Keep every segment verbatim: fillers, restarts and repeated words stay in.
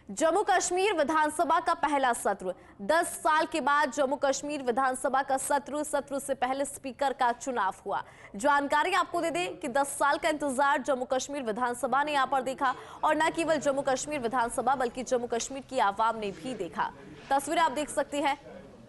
जम्मू कश्मीर विधानसभा का पहला सत्र दस साल के बाद जम्मू कश्मीर विधानसभा का सत्र सत्र से पहले स्पीकर का चुनाव हुआ। जानकारी आपको दे दें कि दस साल का इंतजार जम्मू कश्मीर विधानसभा ने यहां पर देखा और न केवल जम्मू कश्मीर विधानसभा बल्कि जम्मू कश्मीर की आवाम ने भी देखा। तस्वीरें आप देख सकते हैं।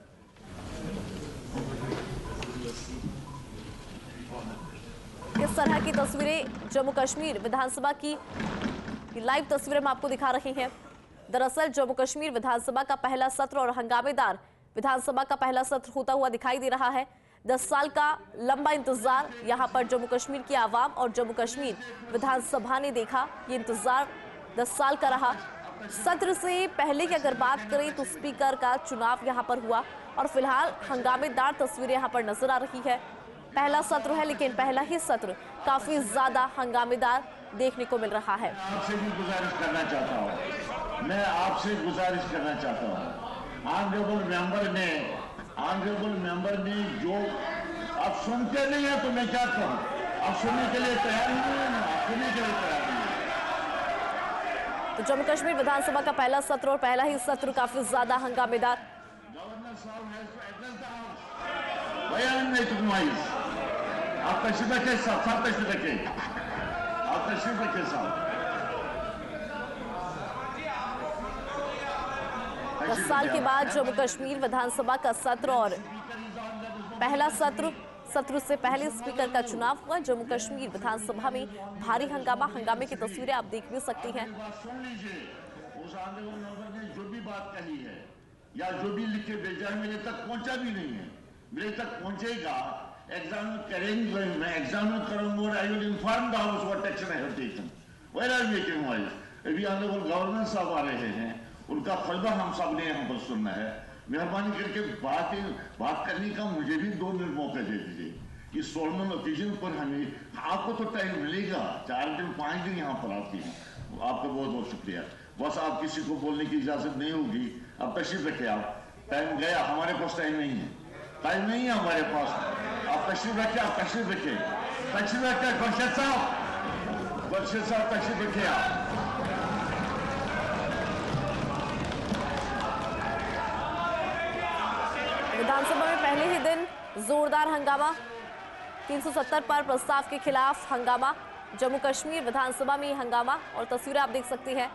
इस तरह की तस्वीरें जम्मू कश्मीर विधानसभा की लाइव तस्वीरें हम आपको दिखा रहे हैं। दरअसल जम्मू कश्मीर विधानसभा का पहला सत्र और हंगामेदार विधानसभा का पहला सत्र होता हुआ दिखाई दे रहा है। दस साल का लंबा इंतजार यहां पर जम्मू कश्मीर की आवाम और जम्मू कश्मीर विधानसभा ने देखा। ये इंतजार दस साल का रहा। सत्र से पहले की अगर बात करें तो स्पीकर का चुनाव यहां पर हुआ और फिलहाल हंगामेदार तस्वीरें यहां पर नजर आ रही है। पहला सत्र है लेकिन पहला ही सत्र काफी ज्यादा हंगामेदार देखने को मिल रहा है। आपसे भी गुजारिश करना चाहता हूँ मैं आपसे गुजारिश करना चाहता हूँ ऑनरेबल मेंबर ने ऑनरेबल मेंबर ने जो आप सुनते नहीं है तो मैं क्या कहूँ, आप सुनने के लिए तैयार नहीं है ना, आप सुनने के लिए तैयार नहीं है। तो जम्मू कश्मीर विधानसभा का पहला सत्र और पहला ही सत्र काफी ज्यादा हंगामेदार। गवर्नर साहब has to address the house. बयान नहीं तुम्हारी आप तशरीफ रखें साहब, सब तशरीफ रखें, आप तशरीफ रखें साहब। दस साल के बाद जम्मू कश्मीर विधानसभा का सत्र और पहला सत्र सत्र से पहले स्पीकर का चुनाव हुआ। जम्मू कश्मीर विधानसभा में भारी हंगामा, हंगामे की तस्वीरें आप देख भी सकती हैं। सुन लीजिए, उस ऑनरेबल ने जो भी बात कही है या जो भी लिख के भेजा है मेरे तक पहुंचा भी नहीं है, मेरे तक पहुंचेगा। एग्जाम करेंगे, मैं एग्जाम करूंगा और I will inform the house what action I have taken when I am making voice. अभी ऑनरेबल गवर्नर साहब आ रहे हैं, उनका फलदा हम सब ने यहाँ पर सुनना है। मेहरबानी करके बात बात करने का मुझे भी दो मिनट मौका दे दीजिए कि सोलमन ओकेजन पर हमें आपको तो टाइम मिलेगा, चार दिन पाँच दिन यहाँ पर आती हैं। आपका बहुत बहुत शुक्रिया। बस आप किसी को बोलने की इजाजत नहीं होगी। अब तशरीफ रखे, आप टाइम गया, हमारे पास टाइम नहीं है, टाइम नहीं है हमारे पास। आप तशरीफ रखे, आप तशरीफ रखे, तशरीफ रखे। गुलशन साहब, गुलशन साहब तशरीफ रखे आप। विधानसभा में पहले ही दिन जोरदार हंगामा, तीन सौ सत्तर पर प्रस्ताव के खिलाफ हंगामा। जम्मू कश्मीर विधानसभा में हंगामा और तस्वीरें आप देख सकती हैं।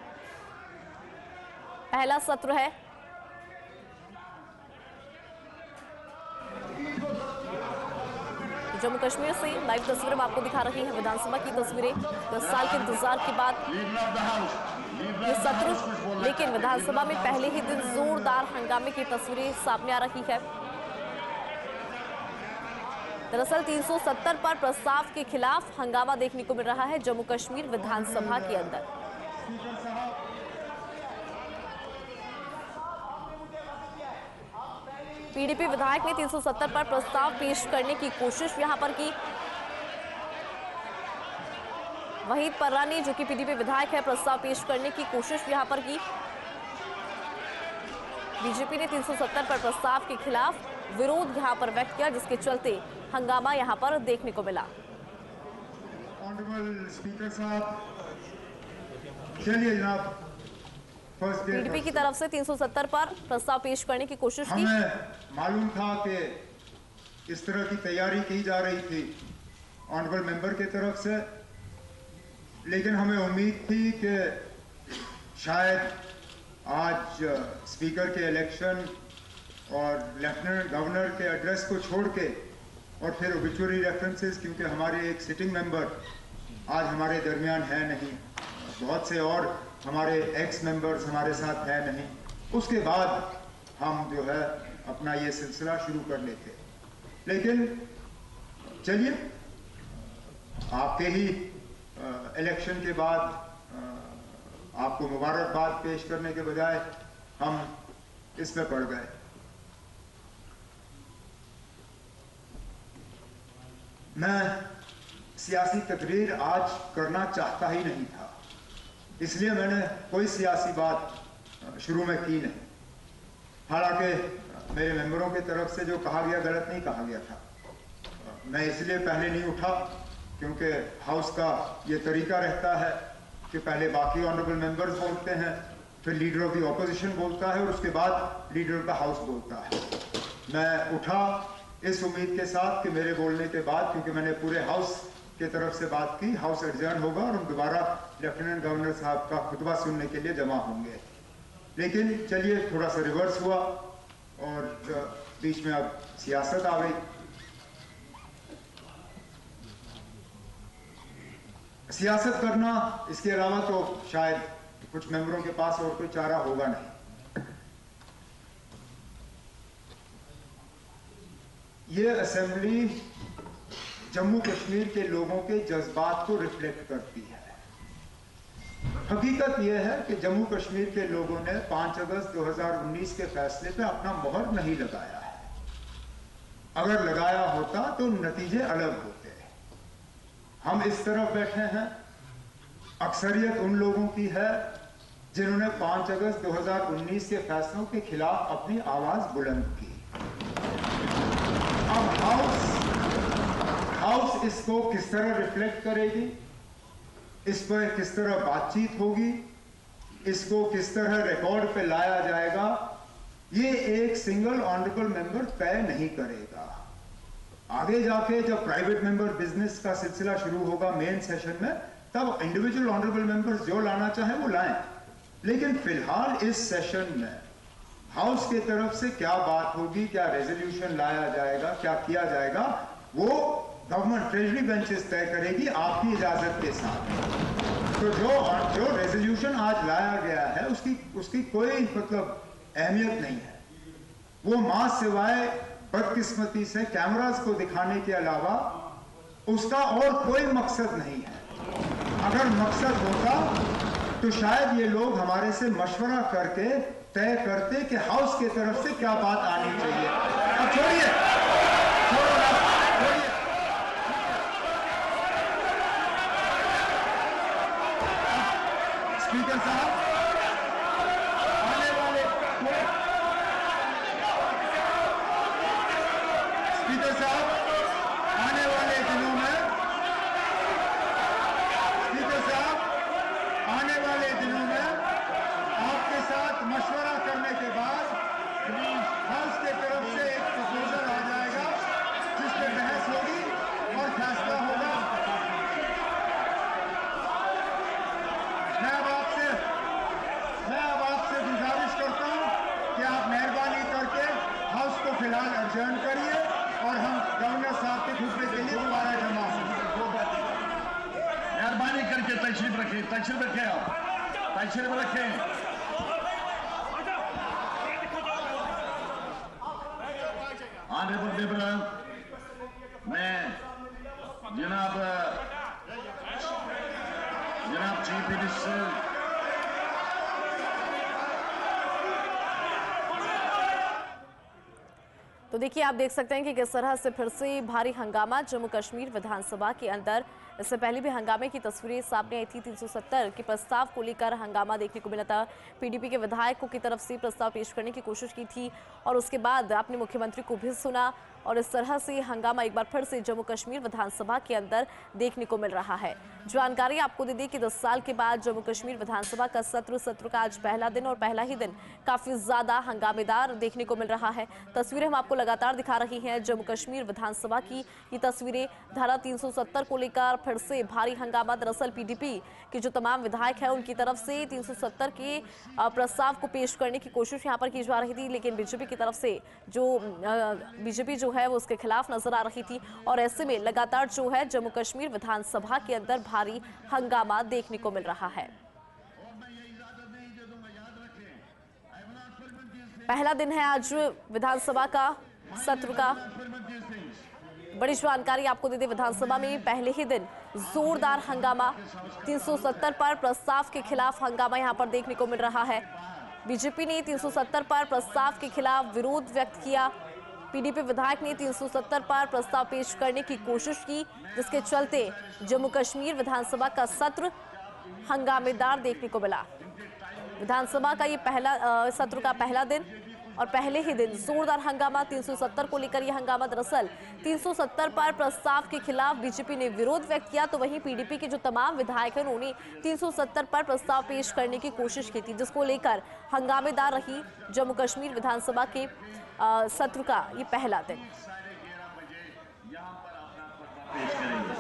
पहला सत्र है। जम्मू कश्मीर से लाइव तस्वीरें हम आपको दिखा रही हैं। विधानसभा की तस्वीरें दस साल के इंतजार के बाद ये सत्र, लेकिन विधानसभा में पहले ही दिन जोरदार हंगामे की तस्वीरें सामने आ रही है। दरअसल तीन सौ सत्तर पर प्रस्ताव के खिलाफ हंगामा देखने को मिल रहा है जम्मू कश्मीर विधानसभा के अंदर। पीडीपी विधायक ने तीन सौ सत्तर पर प्रस्ताव पेश करने की कोशिश यहां पर की। वहीद पर्रा ने, जो कि पीडीपी विधायक है, प्रस्ताव पेश करने की कोशिश यहां पर की। बीजेपी ने तीन सौ सत्तर पर प्रस्ताव के खिलाफ विरोध यहां पर व्यक्त किया, जिसके चलते हंगामा यहां पर देखने को मिला। ऑनरेबल स्पीकर साहब, चलिए जनाब, पीडीपी की तरफ से तीन सौ सत्तर पर प्रस्ताव पेश करने की कोशिश की। हमें मालूम था कि इस तरह की तैयारी की जा रही थी ऑनरेबल मेंबर की तरफ से, लेकिन हमें उम्मीद थी कि शायद आज स्पीकर के इलेक्शन और लेफ्टिनेंट गवर्नर के एड्रेस को छोड़ के और फिर ओबिचुअरी रेफरेंसेस, क्योंकि हमारे एक सिटिंग मेंबर आज हमारे दरमियान है नहीं, बहुत से और हमारे एक्स मेंबर्स हमारे साथ है नहीं, उसके बाद हम जो है अपना ये सिलसिला शुरू कर लेते। लेकिन चलिए, आपके ही इलेक्शन के बाद आपको मुबारकबाद पेश करने के बजाय हम इसमें पड़ गए। मैं सियासी तकरीर आज करना चाहता ही नहीं था, इसलिए मैंने कोई सियासी बात शुरू में की नहीं। हालांकि मेरे मेंबरों की तरफ से जो कहा गया गलत नहीं कहा गया था। मैं इसलिए पहले नहीं उठा क्योंकि हाउस का ये तरीका रहता है कि पहले बाकी ऑनरेबल मेंबर्स बोलते हैं, फिर लीडर ऑफ द ऑपोजिशन बोलता है और उसके बाद लीडर ऑफ द हाउस बोलता है। मैं उठा इस उम्मीद के साथ कि मेरे बोलने के बाद, क्योंकि मैंने पूरे हाउस की तरफ से बात की, हाउस एडजर्न होगा और हम दोबारा लेफ्टिनेंट गवर्नर साहब का खुतबा सुनने के लिए जमा होंगे। लेकिन चलिए थोड़ा सा रिवर्स हुआ और बीच में अब सियासत आ गई। सियासत करना, इसके अलावा तो शायद कुछ मेंबरों के पास और कोई चारा होगा नहीं। ये असेंबली जम्मू कश्मीर के लोगों के जज्बात को रिफ्लेक्ट करती है। हकीकत यह है कि जम्मू कश्मीर के लोगों ने पाँच अगस्त दो हज़ार उन्नीस के फैसले पे अपना मोहर नहीं लगाया है। अगर लगाया होता तो नतीजे अलग होते। हम इस तरफ बैठे हैं, अक्सरियत उन लोगों की है जिन्होंने पाँच अगस्त दो हज़ार उन्नीस के फैसलों के खिलाफ अपनी आवाज बुलंद की। अब हाउस हाउस इसको किस तरह रिफ्लेक्ट करेगी, इस पर किस तरह बातचीत होगी, इसको किस तरह रिकॉर्ड पे लाया जाएगा, ये एक सिंगल ऑनरेबल मेंबर तय नहीं करेगा। आगे जाके जब प्राइवेट मेंबर बिजनेस का सिलसिला शुरू होगा मेन सेशन में, तब इंडिविजुअल ऑनरेबल मेंबर्स जो लाना चाहे वो लाएं। लेकिन फिलहाल इस सेशन में हाउस की तरफ से क्या बात होगी, क्या रेजोल्यूशन लाया जाएगा, क्या किया जाएगा, वो गवर्नमेंट ट्रेजरी बेंचेस तय करेगी आपकी इजाजत के साथ। तो जो जो रेजोल्यूशन आज लाया गया है उसकी उसकी कोई मतलब अहमियत नहीं है। वो मां सिवाय बदकिस्मती से कैमरास को दिखाने के अलावा उसका और कोई मकसद नहीं है। अगर मकसद होता तो शायद ये लोग हमारे से मशवरा करके तय करते कि हाउस की तरफ से क्या बात आनी चाहिए। अब छोड़िए, छोड़ो ना, छोड़िए। स्पीकर साहब, आने वाले स्पीकर साहब आने वाले दिनों में स्पीकर साहब आने वाले दिनों में आपके साथ मशवरा करने के बाद हाउस के तरफ से एक प्रपोजल आ जाएगा जिस पर बहस होगी और फैसला होगा। मैं अब आपसे मैं अब आपसे गुजारिश करता हूं कि आप मेहरबानी करके हाउस को फिलहाल एडजर्न करिए और हम गवर्नर साहब के खुतबे के लिए दोबारा जमा होंगे। मेहरबानी करके तशरीफ रखें, तशरीफ रखें, आप तशरीफ रखें। ऑनरेबल मेंबर, मैं जनाब जनाब चीफ मिनिस्टर तो देखिए, आप देख सकते हैं कि किस तरह से फिर से भारी हंगामा जम्मू कश्मीर विधानसभा के अंदर। इससे पहले भी हंगामे की तस्वीरें सामने आई थी। तीन सौ सत्तर के प्रस्ताव को लेकर हंगामा देखने को मिला था। पीडीपी के विधायकों की तरफ से प्रस्ताव पेश करने की कोशिश की थी और उसके बाद आपने मुख्यमंत्री को भी सुना और इस तरह से हंगामा एक बार फिर से जम्मू कश्मीर विधानसभा के अंदर देखने को मिल रहा है। जानकारी आपको दे दी कि दस साल के बाद जम्मू कश्मीर विधानसभा का सत्र सत्र का आज पहला दिन और पहला ही दिन काफी ज्यादा हंगामेदार देखने को मिल रहा है। तस्वीरें हम आपको लगातार दिखा रही हैं जम्मू कश्मीर विधानसभा की। ये तस्वीरें धारा तीन सौ सत्तर को लेकर फिर से भारी हंगामा। दरअसल पीडीपी के जो तमाम विधायक हैं उनकी तरफ से तीन सौ सत्तर के प्रस्ताव को पेश करने की कोशिश यहां पर की जा रही थी, लेकिन बीजेपी की तरफ से जो बीजेपी जो है वो उसके खिलाफ नजर आ रही थी और ऐसे में लगातार जो है जम्मू कश्मीर विधानसभा के अंदर भारी हंगामा देखने को मिल रहा है। पहला दिन है आज विधानसभा का सत्र का। बड़ी जानकारी आपको दे दें, विधानसभा में पहले ही दिन जोरदार हंगामा। तीन सौ सत्तर पर प्रस्ताव के खिलाफ हंगामा यहां पर देखने को मिल रहा है। बीजेपी ने तीन सौ सत्तर पर प्रस्ताव के खिलाफ विरोध व्यक्त किया। पीडीपी विधायक ने तीन सौ सत्तर पर प्रस्ताव पेश करने की कोशिश की, जिसके चलते जम्मू कश्मीर विधानसभा का सत्र हंगामेदार देखने को मिला। विधानसभा का ये पहला सत्र का पहला दिन और पहले ही दिन जोरदार हंगामा। तीन सौ सत्तर को लेकर यह हंगामा। दरअसल तीन सौ सत्तर पर प्रस्ताव के खिलाफ बीजेपी ने विरोध व्यक्त किया, तो वहीं पीडीपी के जो तमाम विधायक हैं उन्होंने तीन सौ सत्तर पर प्रस्ताव पेश करने की कोशिश की थी, जिसको लेकर हंगामेदार रही जम्मू कश्मीर विधानसभा के आ, सत्र का ये पहला दिन। साढ़े ग्यारह बजे यहाँ पर अपना प्रस्ताव पेश करेंगे।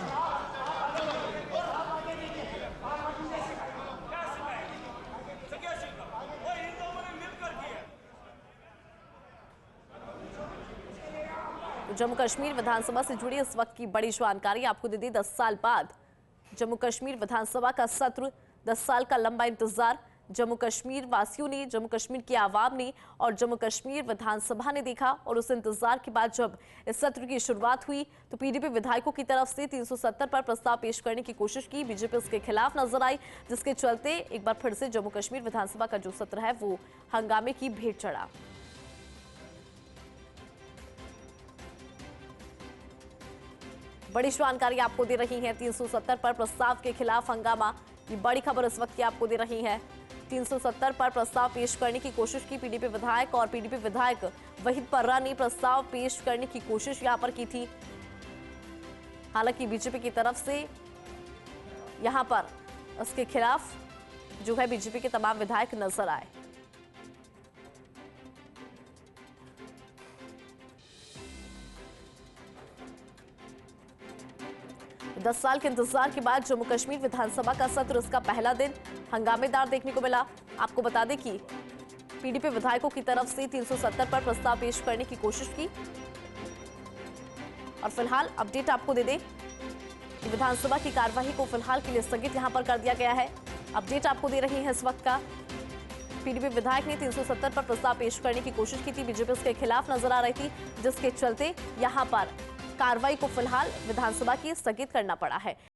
जम्मू कश्मीर विधानसभा से जुड़ी इस वक्त की बड़ी जानकारी आपको दे दी। दस साल बाद जम्मू कश्मीर विधानसभा का सत्र, दस साल का लंबा इंतजार जम्मू कश्मीर वासियों ने, जम्मू कश्मीर की आवाम ने और जम्मू कश्मीर विधानसभा ने देखा। और उस इंतजार के बाद जब इस सत्र की शुरुआत हुई तो पीडीपी विधायकों की तरफ से तीन सौ सत्तर पर प्रस्ताव पेश करने की कोशिश की। बीजेपी इसके खिलाफ नजर आई, जिसके चलते एक बार फिर से जम्मू कश्मीर विधानसभा का जो सत्र है वो हंगामे की भेंट चढ़ा। बड़ी जानकारी आपको दे रही है। तीन सौ सत्तर पर प्रस्ताव के खिलाफ हंगामा, ये बड़ी खबर इस वक्त की आपको दे रही है। तीन सौ सत्तर पर प्रस्ताव पेश करने की कोशिश की पीडीपी विधायक, और पीडीपी विधायक वहीद पर्रा ने प्रस्ताव पेश करने की कोशिश यहां पर की थी। हालांकि बीजेपी की तरफ से यहां पर उसके खिलाफ जो है बीजेपी के तमाम विधायक नजर आए। दस साल के इंतजार के बाद जम्मू कश्मीर विधानसभा का सत्र, इसका पहला दिन हंगामेदार देखने को मिला। आपको बता दें कि पीडीपी विधायकों की तरफ से तीन सौ सत्तर पर प्रस्ताव पेश करने की कोशिश की। और फिलहाल अपडेट आपको दे दें कि विधानसभा की कार्यवाही को फिलहाल के लिए स्थगित यहां पर कर दिया गया है। अपडेट आपको दे रही है इस वक्त का। पीडीपी विधायक ने तीन सौ सत्तर पर प्रस्ताव पेश करने की कोशिश की थी, बीजेपी इसके खिलाफ नजर आ रही थी, जिसके चलते यहां पर कार्रवाई को फिलहाल विधानसभा की स्थगित करना पड़ा है।